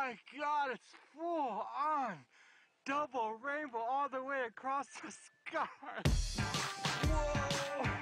my god, it's full on double rainbow all the way across the sky. Whoa!